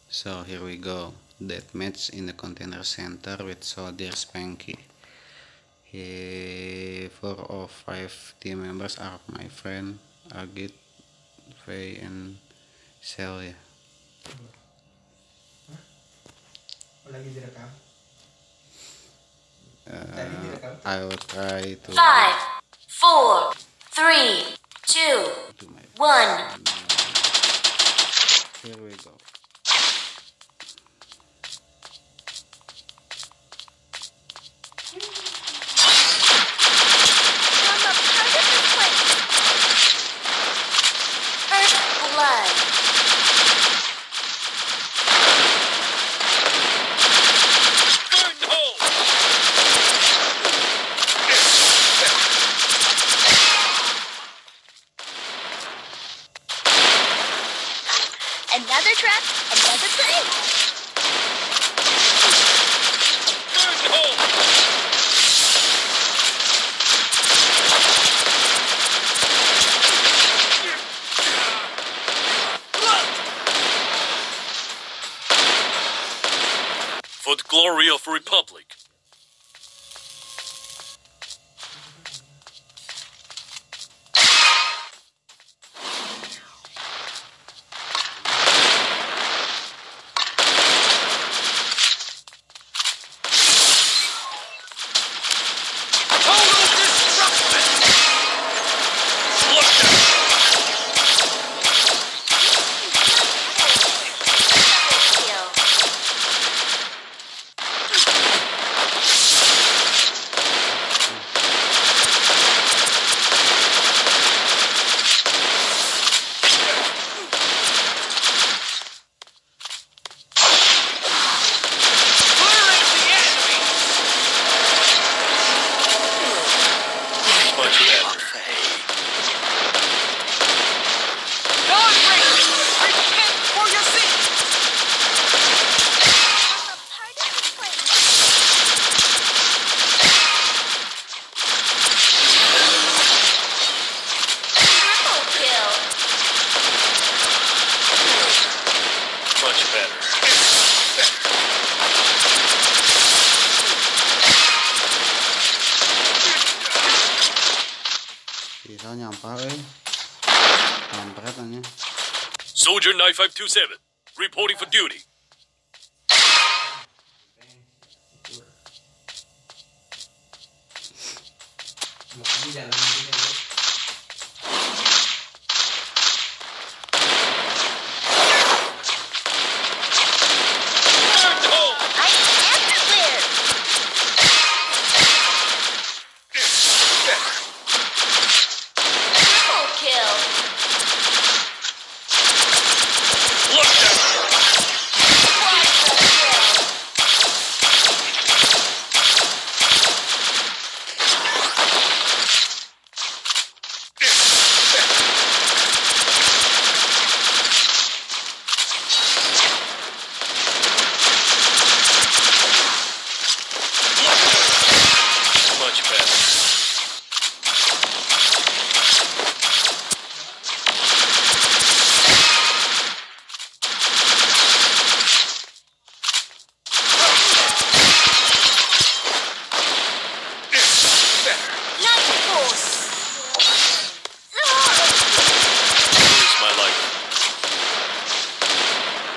So here we go. Deathmatch in the container center with Soldier Spanky. Here 4 or 5 team members are my friend Agit, Faye, and Celia. I will try to 5, 4, 3, 2, 1. Here we go. First blood. Another trap, another play. For the glory of the Republic. Bisa nyampah Kampret aja. Soldier 9527, reporting for duty.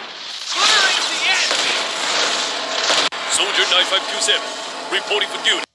Soldier 9527, reporting for duty.